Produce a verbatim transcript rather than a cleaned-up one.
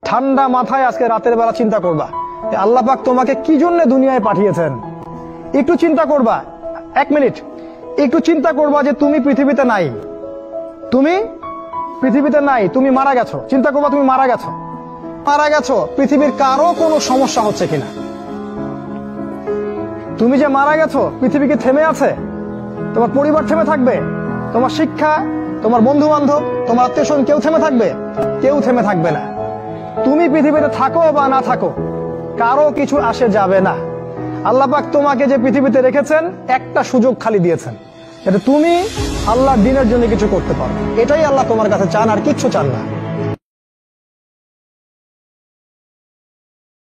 ঠান্ডা মাথায় আজকে রাতের বেলা চিন্তা করবা আল্লাহ পাক তোমাকে কি জন্য দুনিয়ায় পাঠিয়েছেন। একটু চিন্তা করবা, এক মিনিট একটু চিন্তা করবা যে তুমি পৃথিবীতে নাই, তুমি পৃথিবীতে নাই, তুমি মারা গেছো। চিন্তা করবা তুমি মারা গেছো, মারা গেছো পৃথিবীর কারো কোনো সমস্যা হচ্ছে কিনা। তুমি যে মারা গেছো, পৃথিবী কি থেমে আছে? তোমার পরিবার থেমে থাকবে? তোমার শিক্ষা, তোমার বন্ধু বান্ধব, তোমার আত্মীয় স্বজন কেউ থেমে থাকবে? কেউ থেমে থাকবে না। তুমি পৃথিবীতে থাকো বা না থাকো, কারো কিছু আসে যাবে না। আল্লাহ পাক তোমাকে যে পৃথিবীতে রেখেছেন, একটা সুযোগ খালি দিয়েছেন, এটা তুমি আল্লাহর দ্বীনের জন্য কিছু করতে পারো। এটাই আল্লাহ তোমার কাছে চান, আর কিচ্ছু চান না।